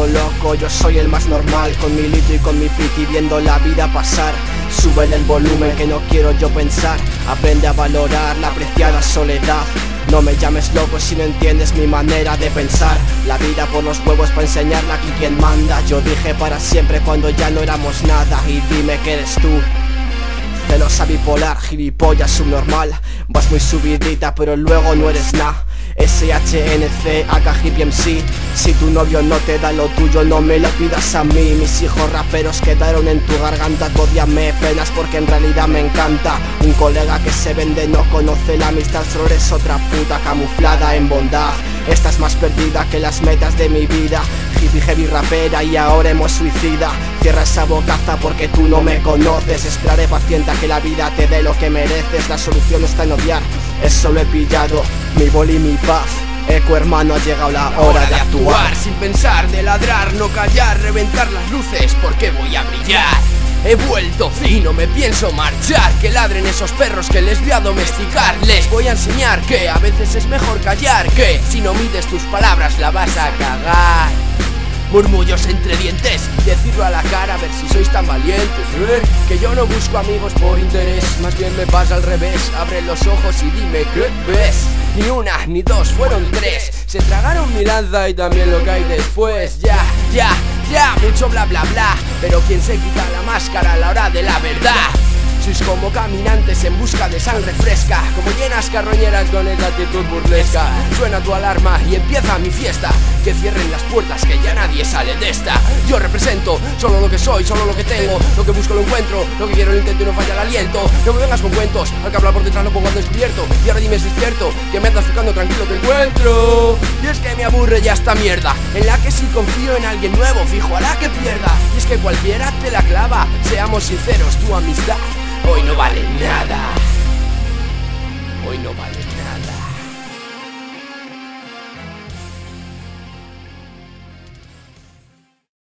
todo loco, yo soy el más normal, con mi litro y con mi piti viendo la vida pasar. Súbele el volumen que no quiero yo pensar, aprende a valorar la preciada soledad. No me llames loco si no entiendes mi manera de pensar. La vida por los huevos pa' enseñarla aquí quien manda. Yo dije para siempre cuando ya no éramos nada. Y dime que eres tú, celosa bipolar, gilipollas subnormal. Vas muy subidita pero luego no eres nada. SHNC, AK Hippie MC. Si tu novio no te da lo tuyo, no me lo pidas a mí. Mis hijos raperos quedaron en tu garganta. Odiame penas porque en realidad me encanta. Un colega que se vende no conoce la amistad, solo eres otra puta camuflada en bondad. Estás más perdida que las metas de mi vida. Hippie heavy rapera y ahora hemos suicida. Cierra esa bocaza porque tú no me conoces. Esperaré paciente a que la vida te dé lo que mereces. La solución no está en odiar, es solo he pillado mi boli y mi paz. Eco hermano, ha llegado la hora de actuar. Sin pensar, de ladrar, no callar, reventar las luces porque voy a brillar. He vuelto y no me pienso marchar. Que ladren esos perros que les voy a domesticar. Les voy a enseñar que a veces es mejor callar, que si no mides tus palabras la vas a cagar. Murmullos entre dientes, decirlo a la cara a ver si sois tan valientes. Que yo no busco amigos por interés, más bien me pasa al revés. Abre los ojos y dime qué ves. Ni una, ni dos, fueron tres. Se tragaron mi lanza y también lo que hay después. Ya, mucho bla bla bla, pero quien se quita la máscara a la hora de la verdad. Sois como caminantes en busca de sangre fresca, como llenas carroñeras con esa actitud burlesca. Suena tu alarma y empieza mi fiesta. Que cierren las puertas que ya nadie sale de esta. Yo represento solo lo que soy, solo lo que tengo. Lo que busco lo encuentro, lo que quiero lo intento y no falla el aliento. No me vengas con cuentos, al que habla por detrás lo pongo al descubierto. Y ahora dime si es cierto, que me andas buscando, tranquilo te encuentro. Y es que me aburre ya esta mierda, en la que si confío en alguien nuevo fijo hará que pierda. Y es que cualquiera te la clava, seamos sinceros, tu amistad hoy no vale nada. Hoy no vale nada.